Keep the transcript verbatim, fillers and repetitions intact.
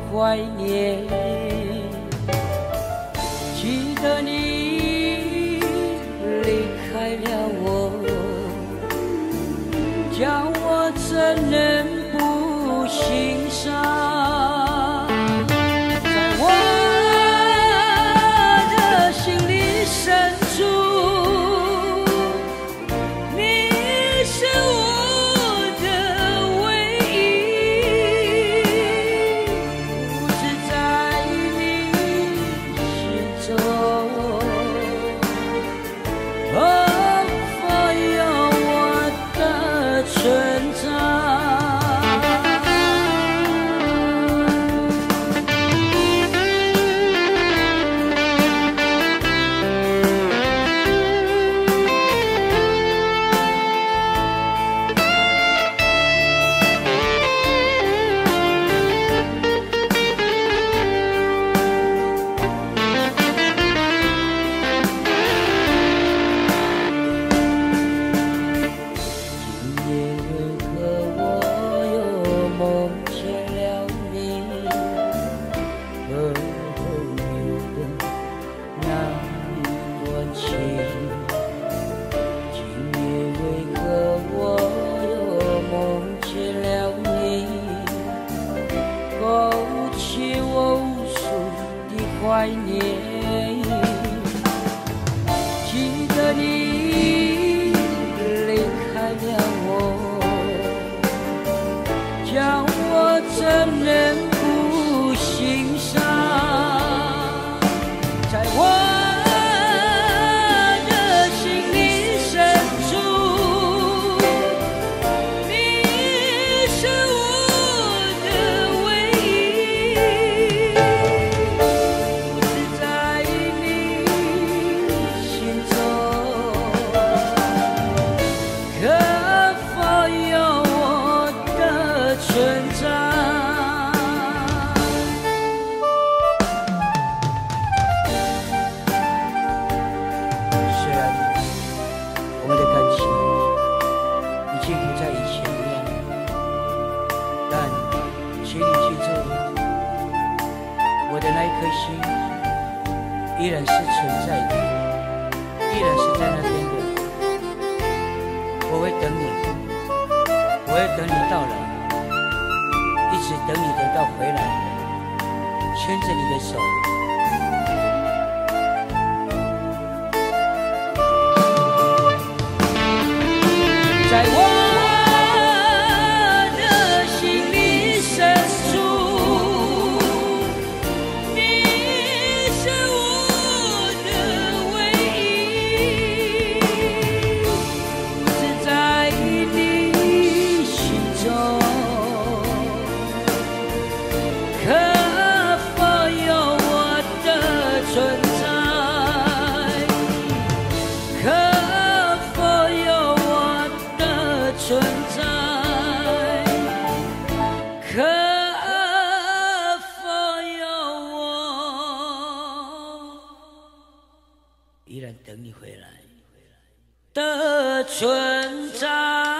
怀念。记得你离开了我，叫我怎能不心伤？在我的心里深处，你是我的唯一，不知在你心中，哦，否有我的存在。怀念，记得你离开了我，叫我怎能不心伤？在我的心里深处，你是我的唯一。依然是存在的，依然是在那边的。我会等你，我会等你到来，一直等你等到回来，牵着你的手。在我存在，可否有我依然等你回来的存在？